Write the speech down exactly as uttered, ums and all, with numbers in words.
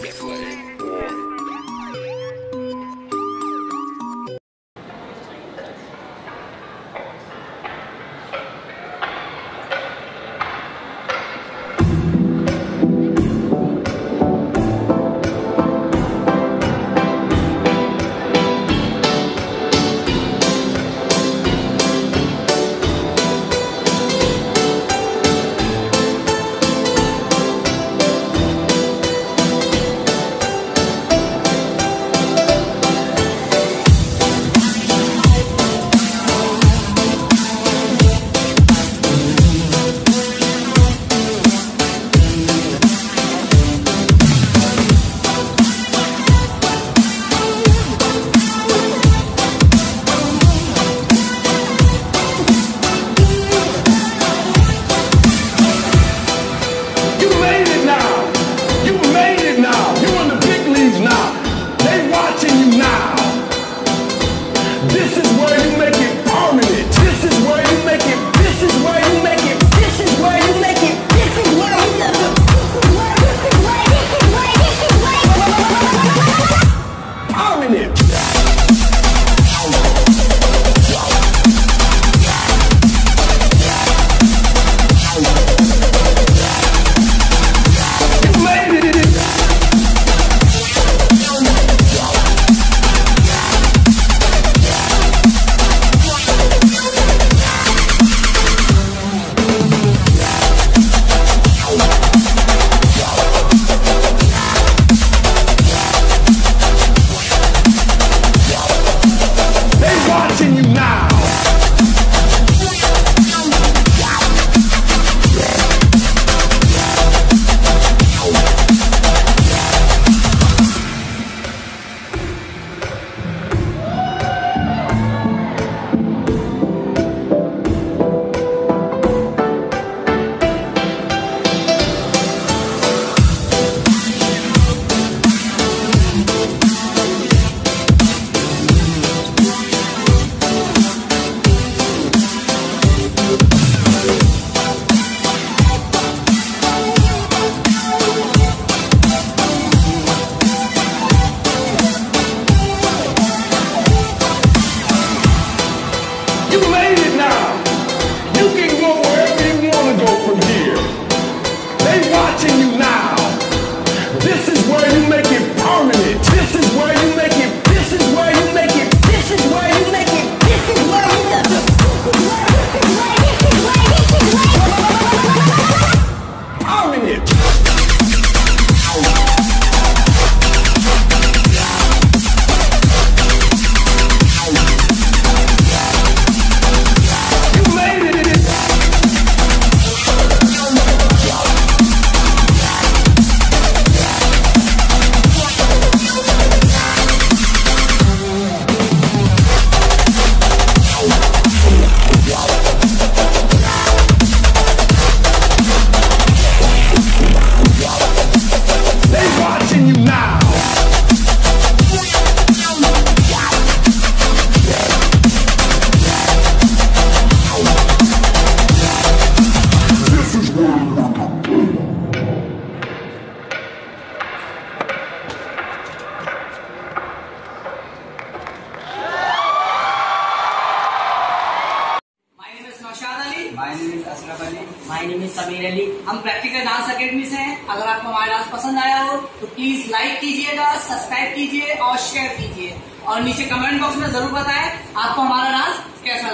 My name is Ashraf Ali. My name is Sameer Ali. हम practical dance academy से हैं। अगर आपको हमारा डांस पसंद आया हो तो प्लीज लाइक कीजिएगा, सब्सक्राइब कीजिए और शेयर कीजिए, और नीचे कमेंट बॉक्स में जरूर बताएं आपको हमारा डांस कैसा